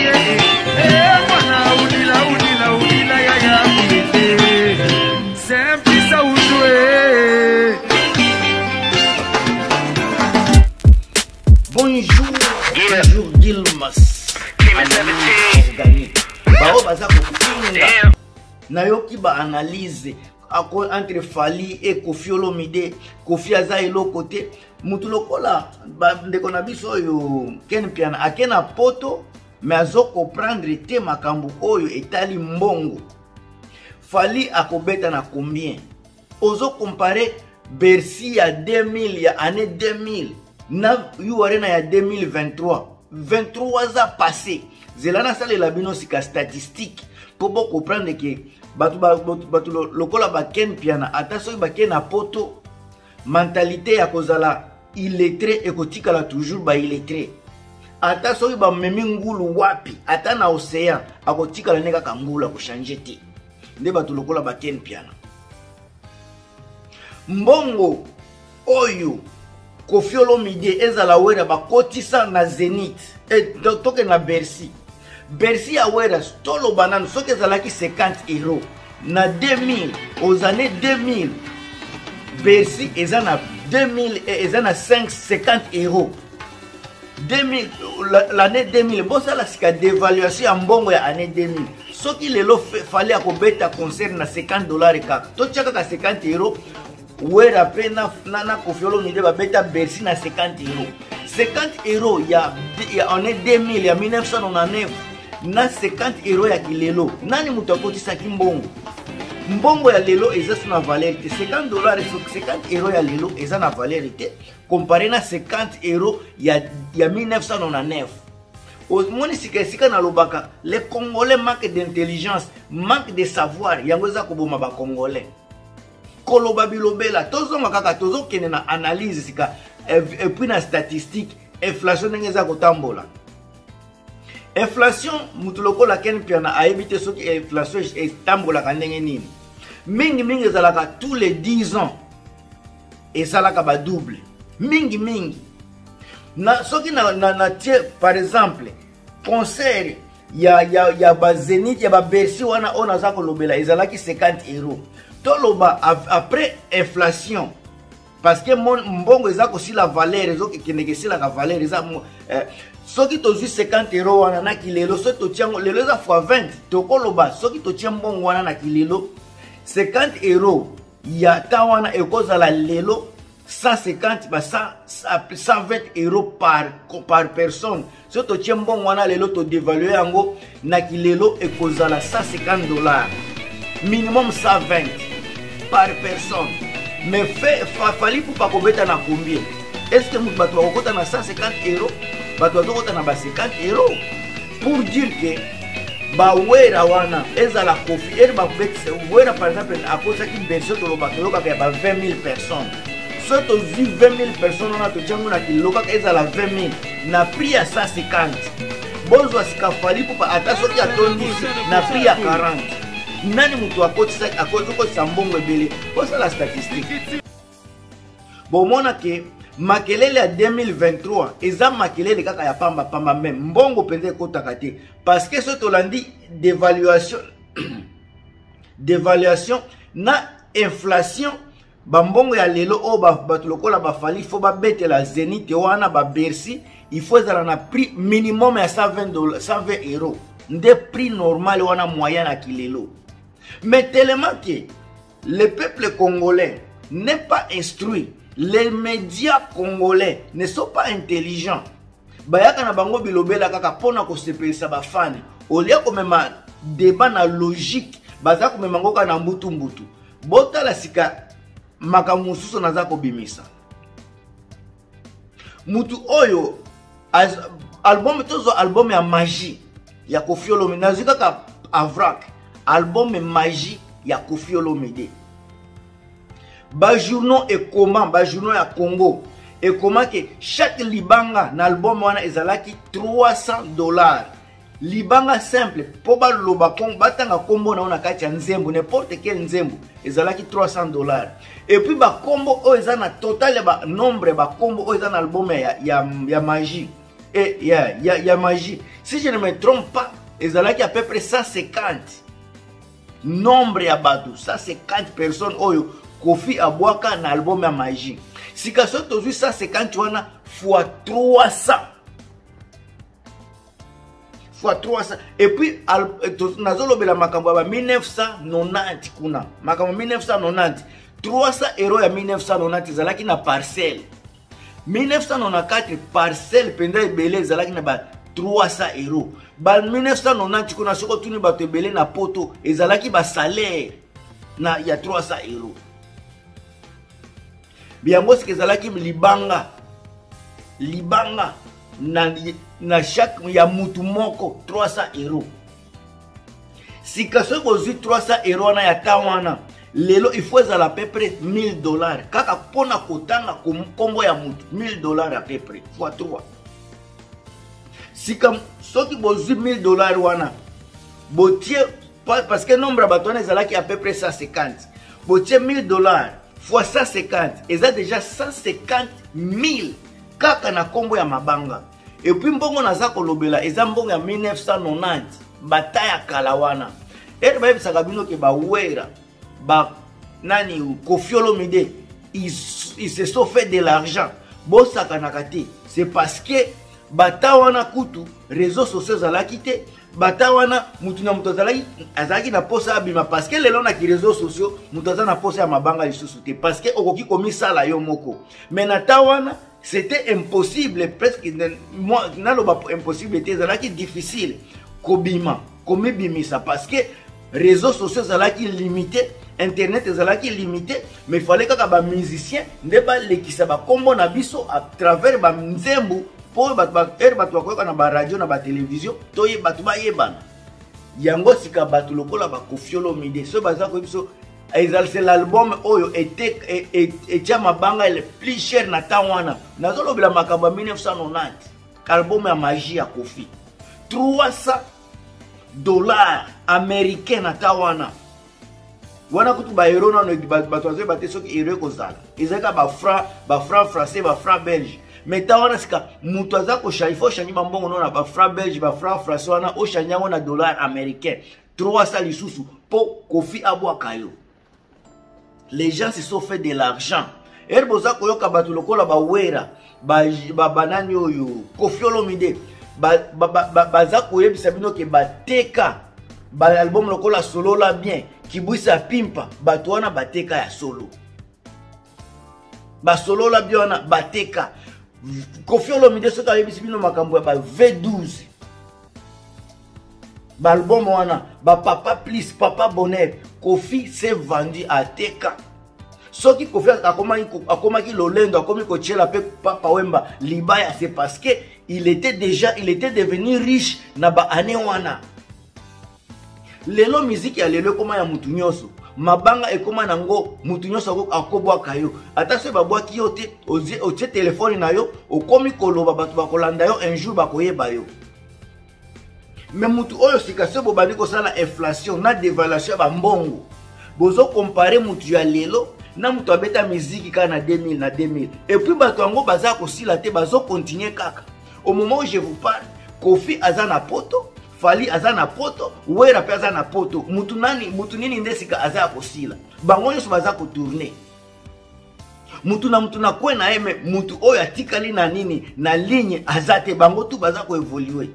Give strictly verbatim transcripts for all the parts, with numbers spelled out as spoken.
Bonjour, bonjour Gilmas. Bao baza kofinga nayoki ba analyse entre Fally et Koffi Olomide. Koffi aza eloko te mutu lokola ndeko na biso oyo Ken Piana akena poto mais azo comprendre te makambo oyo etali mbongo. Fally akobeta na combien? Ozo comparer Bercy ya deux mille ya année deux mille na yuarena ya deux mille vingt-trois. vingt-trois ans passé. Zelana sale la bino sika statistique pour bon comprendre que batu batu lokola ba Ken Piana ata soki ba Ken na poto mentalité ya kozala illettré ekotika la toujours ba illettré. Ata soki ba memi ngulu wapi ata na océan akotika la neka kangula ko changer te. Nde batu lokola ba Ken Piana. Mbongo oyo Koffi Olomide ezala wera ba kotisa na Zénith et toke na Bercy. Bercy a wera stolo banane soki ezalaki cinquante euros na deux mille aux années deux mille. Bercy eza na deux mille et eza na cinquante euros. deux mille l'année deux mille bon ça la sika dévaluation ya mbongo ya année deux mille. Soki lelo Fally akobeta concert na cinquante dollars kaka. To tchaka ka cinquante euros. Wera pe na na Koffi Olomide ba beta Bercy na cinquante euros. cinquante euros ya ya année deux mille ya mille neuf cent quatre-vingt-dix-neuf na cinquante euros ya kilelo. Nani mutu akotisa ki mbongo? Mbongo ya lelo eza na valeur te. cinquante dollars cinquante euros ya lelo eza na valeur te comparé na cinquante euros ya ya mille neuf cent quatre-vingt-dix-neuf. Moni sika sika na lobaka les Congolais manquent d'intelligence, manquent de savoir, yango eza koboma ba Congolais. Koloba bilobela tozonga kaka tozo kene na analyse sika et puis na statistique inflation ngeza kotambola. Inflation mutu lokola Ken Piana aebite soki inflation etambola kanenge nini. Mingi mingi zalaka tous les dix ans et salaka ba double. Mingi mingi. Na soki na na, na tie par exemple concert ya ya ya ba Zénith ya ba Bercy wana ona za kolobela ezalaki cinquante euros. Toloba après inflation parce que mon mbongo ezako si la valeur ezoki keneke si la valeur eza eh, soki tozi cinquante euros wana na kilelo so to tiango lelo eza fois vingt to koloba soki to tiam mbongo wana na kilelo cinquante euros ya ta wana ekozala lelo cent cinquante ba cent vingt euros par par personne. So to tiam mbongo wana lelo to dévaluer yango na kilelo ekozala cent cinquante dollars minimum cent vingt par personne. Mais fait Fally pour pas kobeta na combien? Est-ce que mutu bato bakota na cent cinquante euros? Bato bakota na ba cinquante euros? Pour dire que ba wera wana ezala Koffi et ba beta wera par exemple à cause qui berceau to loba to ka ba vingt mille personnes. So to vi vingt mille personnes on a to tchango na kiloka ezala vingt mille na prix à cent cinquante. Bonzo sika Fally pour pas attention qui a tondi na prix à quarante. Nani mutu akotisa akotisa mbongo ebele posa la statistique. Bon mona ke makelele ya deux mille vingt-trois eza makelele kaka ya pamba pamba même mbongo pende kotaka te parce que ce tolandi dévaluation dévaluation na inflation ba mbongo ya lelo o ba batu lokola ba Fally faut ba bete la Zénith wana ba Bercy il faut ezala na prix minimum ya cent vingt dollars cent vingt euros nde prix normal wana moyen na kilelo. Mais tellement que le peuple congolais n'est pas instruit, les médias congolais ne sont pas intelligents. Bayaka na bango bilobela kaka pona ko sepelisa ba fan. Olia ko mema débat na logique, baza ko mema ngoka na mbutu mbutu. Bota la sika makamususo naza ko bimisa. Mutu oyo as, album tozo album ya magie ya Koffi Olomide nazika ka avrak. Album magie ya Koffi Olomide. Ba journaux et comment ba journaux ya Congo et comment que chaque libanga na album wana ezalaki trois cents dollars. Libanga simple po ba loba kon batanga kombo na ona kati ya nzembo n'importe quel nzembo ezalaki trois cents dollars. Et puis ba kombo o ezana total ba nombre ba kombo o ezana album ya ya, ya magie et il y a, y, a, y a magie. Si je ne me trompe pas, ils ont à peu près cent cinquante. Nombre ya bateau, cent cinquante personnes oyo Kofi abwaka na album ya magie. Si kaso tozui cent cinquante wana fois trois cents. Fois trois cents. Et puis nazolobela makambo ya mille neuf cent quatre-vingt-dix kuna. Makambo mille neuf cent quatre-vingt-dix. trois cents euros ya mille neuf cent quatre-vingt-dix ezalaki na parcelle. mille neuf cent quatre-vingt-quatre parcelle penda ebele ezalaki na ba trois cents euros. Ba mille neuf cent quatre-vingt-dix kuna soko tuni bato ebele na poto ezalaki ba salaire na ya trois cents euros. Biango sike ezalaki libanga libanga na na chaque ya mutu moko trois cents euros. Sika soko zi trois cents euros na ya tawana lelo il faut ezala à peu près mille dollars. Kaka pona kotanga kombo ya mutu mille dollars à peu près fois trois. Si comme soki bozu mille dollars wana botie parce que nombre batona ezalaki à peu près cent cinquante. Botie mille dollars fois cent cinquante eza déjà cent cinquante mille kaka na kombo ya mabanga. Et puis mbongo naza kolobela eza mbongo ya mille neuf cent quatre-vingt-dix bataya kalawana. Et ba yebisaka bino ke ba wera ba nani Koffi Olomide ils, ils se sont fait de l'argent. Bosaka nakati c'est parce que batawana kutu réseaux sociaux zalaki te batawana mutu na mutu zalaki azalaki na posa abima parce que lelo na ki réseaux sociaux mutu azana na posa ya mabanga lisusu te parce que okoki komisala yo moko mais na tawana c'était impossible presque moi naloba impossible te zalaki difficile kobima komibimisa parce que réseaux sociaux zalaki limité internet ezalaki limité mais il fallait kaka ba musicien nde ba lekisa ba kombo na biso à travers ba nzembu pour bat bat er bat ko na ba radio na ba télévision to ye bat ba yebana yango sika bat lokola ba Koffi Olomide so baza ko biso ezal c'est l'album oyo était et et chama banga le plus cher na tawana nazolobela makamba mille neuf cent quatre-vingt-dix album ya magie ya Koffi trois cents dollars américains na tawana wana kutu ba euro na bato azoye bate soki euro ekozala ezalaka ba franc ba franc français ba franc belge mais tawana sika mutu aza koshangi il faut changi bambongo nona ba franc belge ba franc français wana oshangi yango na dollar américain trois cents lisusu po Koffi abwaka yo. Les gens se sont fait de l'argent. Erboza koyoka bato lokola ba wera ba ba banani oyo Koffi Olomide ba ba baza koyebisa bino ke bateka ba album lokola solo la bien kibwisa pimpa bato wana bateka ya solo ba solo la bien wana bateka Koffi Olomide soka yebisi bino makambo ya ba V douze ba album wana ba papa plus papa bonheur Koffi s'est vendu à teka soki Koffi akomaki akomaki lolendo akomi ko chela pe papa wemba libaya c'est parce que il était déjà il était devenu riche na ba année wana. Lelo musique ya lelo koma ya mutu nyonso mabanga ekoma nango mutu nyonso akobwaka yo ata se babwaki yo te otie telefone na yo okomi koloba bato bakolanda yo un jour bakoyeba yo mais mutu oyo sika se bobandi kosala inflation na dévaluation ba mbongo bozo comparer mutu ya lelo na mutu abeta musique ka na deux mille na deux mille et puis bato yango baza kosila te bazo continuer kaka au moment où je vous parle Koffi azana poto Fali azana poto wera pe azana poto mutu nani mutu nini ndesika aza kosila bango nyonso baza ko tourner mutu na mutu na kwe na eme mutu oyo atikali na nini na ligne azate bango tu baza ko évoluer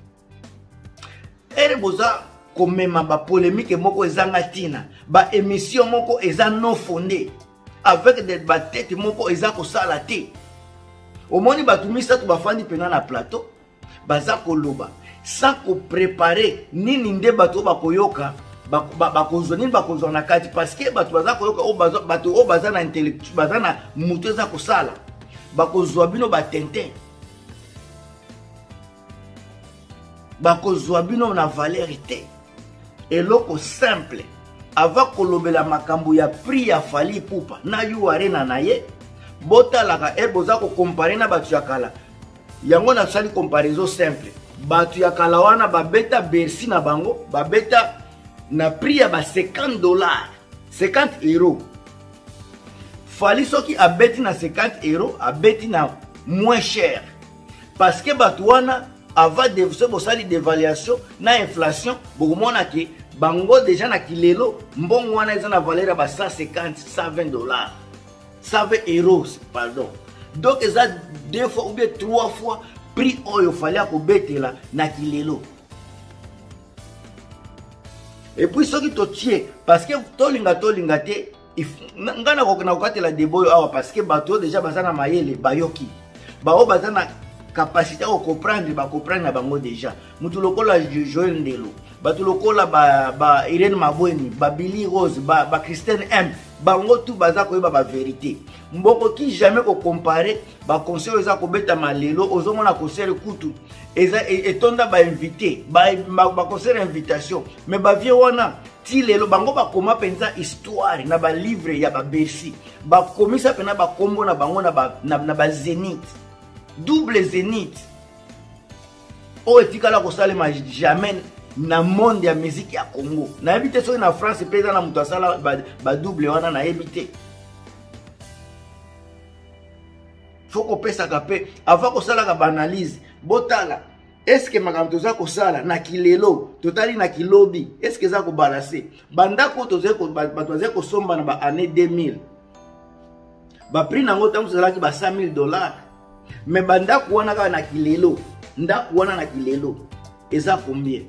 ere boza komema ba polémique moko ezanga tina ba émission moko eza non fondée avec des ba tête moko eza ko sala te omoni batumisa tu bafandi pena na plateau baza koloba sans ko préparer nini nde bato bakoyoka bakozwa nini bakozwa na kati parce que bato baza koyoka o bazo bato o baza na intellectuel baza na mutu eza kosala bakozwa bino batentin bakozwa bino na valeur te eloko simple avant kolobela makambo ya prix ya Fally Ipupa na yu arena na ye botalaka e boza ko comparer na bato ya kala yango na sali comparaison simple batu ya kalawana babeta Bercy na bango babeta na prix ya ba cinquante dollars cinquante euros Fally soki abeti na cinquante euros abeti na moins cher parce que bato wana avant de so bosali d'évaluation na inflation bokomona ke bango déjà na kilelo mbongo wana eza na valeur ya ba cent cinquante cent vingt dollars cent vingt euros pardon. Donc eza deux fois ou bien trois fois prix oyo fallait akobetela na kilelo. Et puis ce qui te tient parce que tolinga tolinga te ngana kokona kokatela deboyo awa parce que bato déjà bazana mayele bayoki bao bazana capacité à comprendre ba comprendre na bango déjà mutu lokola Joël Ndelo bato lokola ba ba Irene Mabweni ba Billy Rose ba ba Christine M bango tout baza koyeba ba vérité mboko ki jamais ko comparer ba conseil eza ko beta malelo ozomona conseil kutu eza etonda ba invité ba ba conseil invitation mais ba vie wana ti lelo bango ba koma penza histoire na ba livre ya ba Bercy ba komisa pena ba kombo na bango na ba na, na ba Zénith double Zénith o etikala ko salema jamais na monde ya musique ya Congo na habité so na France pesa na mutu asala ba, ba double wana na habité faut ko pesa ka pe avant ko sala ka analyse botala est-ce que makambo za ko sala na kilelo totali na kilobi est-ce que za ko balancer bandako toze ko bato za ko somba na ba année deux mille ba prix nango tamu sala ki ba cent mille dollars mais bandako wana ka na kilelo ndako wana na kilelo eza combien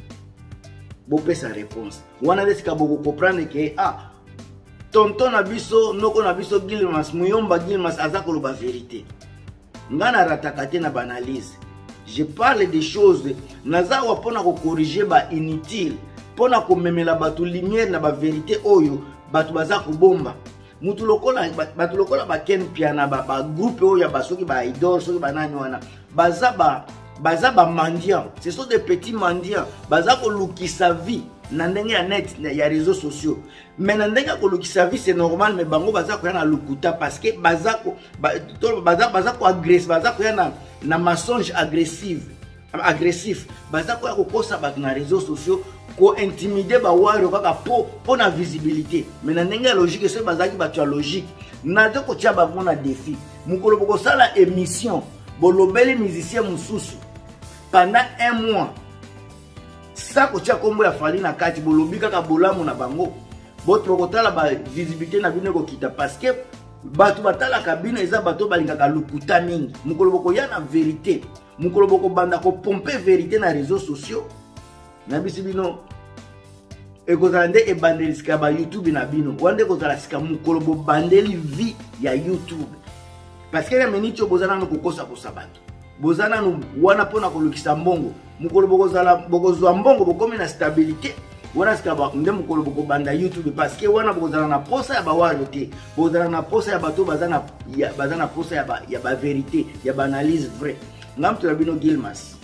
bo pesa réponse wana desika boko comprendre que ah tonton na biso noko na biso Gilmas muyomba Gilmas aza ko ba vérité ngana ratakate na banalise. Je parle des choses naza wa pona ko corriger ba inutile pona ko memela batu lumière na ba vérité oyo batu baza ko bomba mutu lokola batu lokola ba Ken Piana ba, ba groupe oyo ya basoki ba idol soki ba nani wana baza ba baza ba mendiants, ce sont des petits mendiants baza ko lukisa vie na ndenge ya net ya réseaux sociaux mais na ndenge ko lukisa vie c'est normal mais bango baza ko na lukuta parce que baza ko baza baza ko agressif baza ko na na mensonge agressif agressif baza ko ko kosa ba na réseaux sociaux ko intimider ba waro kaka po po na visibilité mais na ndenge logique c'est baza ki ba tu logique na de ko tia ba mona défi mukolo boko sala émission bolobeli musicien mususu pendant un mois ça ko tia kombo ya fali na kati bolobi kaka bolamu na bango boto kotala ba visibilité na bino ko kita parce que bato batala kabine eza bato balingaka lukuta mingi mukolo boko ya na vérité mukolo boko banda ko pomper vérité na réseaux sociaux na bisi bino ekozala nde ebandeli sika ba YouTube na bino wande kozala sika mukolo bo bandeli vie ya YouTube parce que na minute bozana no kokosa kosabato bozana no wana pona kolukisa mbongo mukolo bokozala bokozwa mbongo bokomi na stabilité wana sika ba nde mukolo boko banda YouTube parce que wana bokozala na posa ya ba walo te bozala na posa ya bato bazana ya bazana posa ya ba ya ba vérité ya ba analyse vrai ngamto ya bino Gilmas.